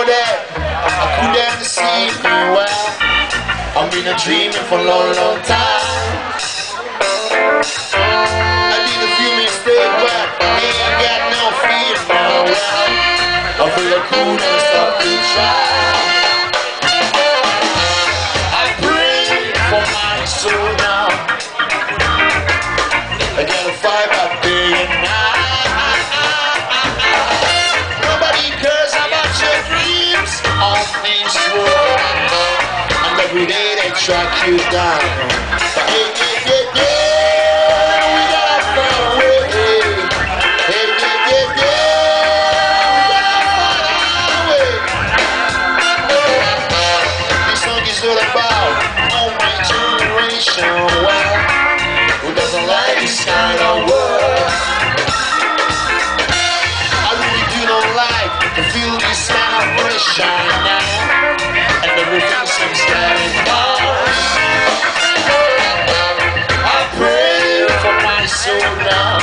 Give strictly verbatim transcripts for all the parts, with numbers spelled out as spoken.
know that I couldn't see me well. I've been a dreaming for a long, long time. I did a few mistakes, but I ain't got no fear now. Well, I feel like cool and stop to try. I pray for my soul now. I gotta fight back day and night. Nobody cares about your dreams on this world, and every day they track you down. But hey, hey, hey, hey, we gotta find a way. Hey, hey, hey, hey, we gotta find our way. This song is all about all my generation. Well, who doesn't like this kind of world? I really do not like to feel this kind of pressure now, and everything seems getting hard. I pray for my soul now.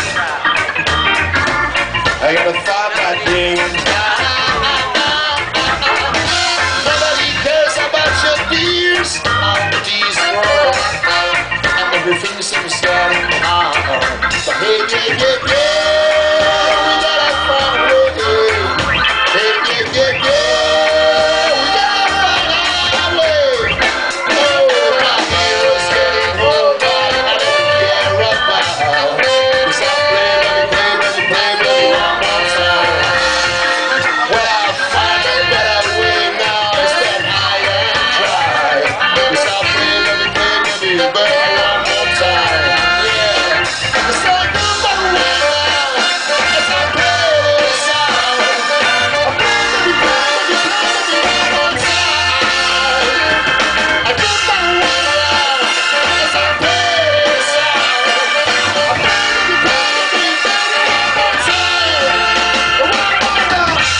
I gotta fight that day and night. Nobody cares about your tears on this world, and everything seems getting hard. But hey, hey, hey, hey, we gotta find a way. Hey, hey, hey, hey, we gotta find our way. Oh, my hero's getting older, I don't care about. Cause I play, let me play, let me play, let me one more time. Well, I'll find a better way now instead I am try. Cause I play, let me play, let me play one more time. Yeah, cause I do my way now as I play this song. I play, let me play, let me play, let me one more time. I do my way now as I play this song. I play, let me play, let me play, let me one more time. One more now as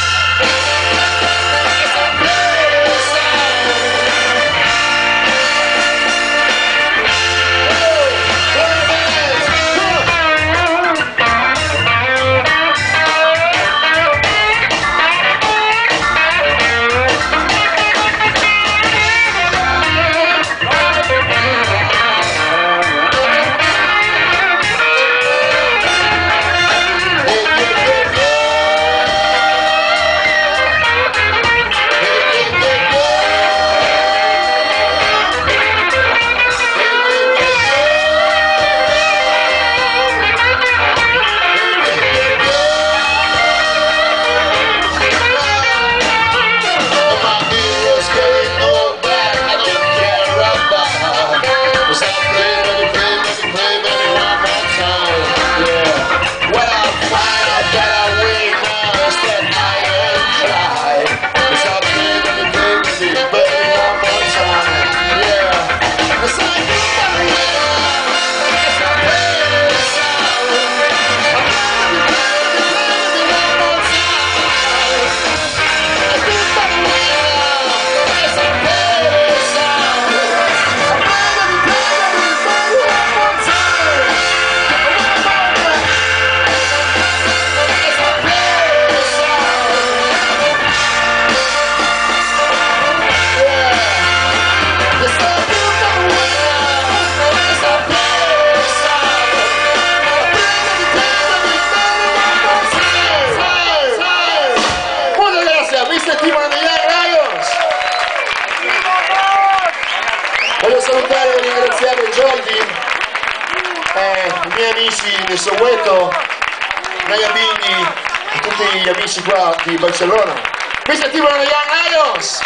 I play this song. Oh, what a dance! Voglio salutare e ringraziare Jordi e i miei amici di Soweto, Naya Bini e tutti gli amici qua di Barcellona. Questa è Timor Young Lions!